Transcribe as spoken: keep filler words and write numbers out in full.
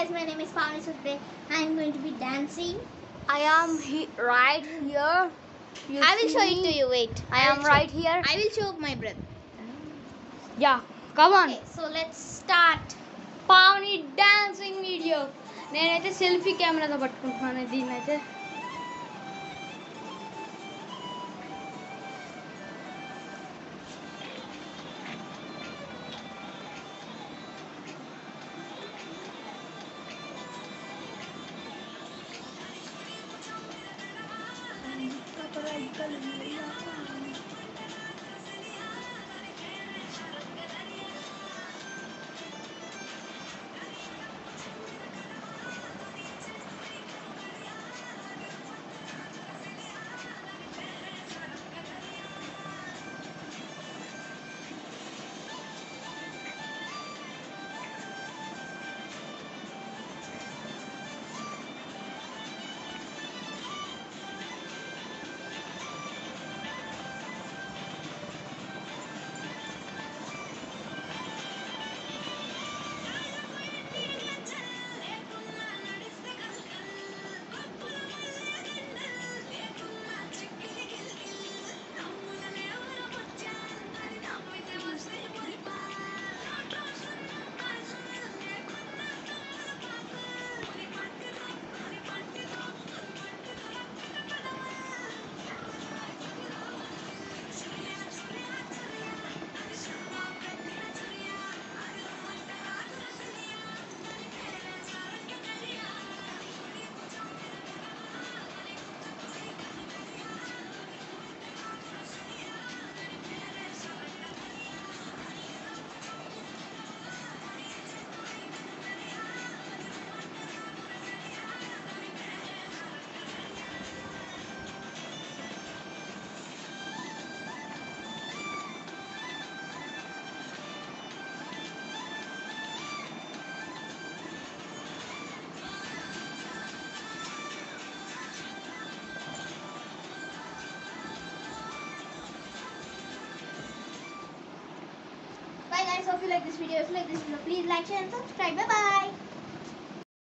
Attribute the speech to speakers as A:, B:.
A: guys, my name is Pavani. So today I am going to be dancing.
B: I am he right here. You
A: I will
B: see
A: show
B: me?
A: it to you. Wait.
B: I,
A: will
B: am
A: show-
B: right here.
A: I will show my breath.
B: Yeah, come on.
A: Okay, so let's start.
B: Pavani dancing video. నేనైతే selfie కెమెరాతో పట్టుకుంటున్నాను దీన్నైతే.
A: Bye guys. Hope you like this video. If you like this video, please like, share, and subscribe. Bye bye.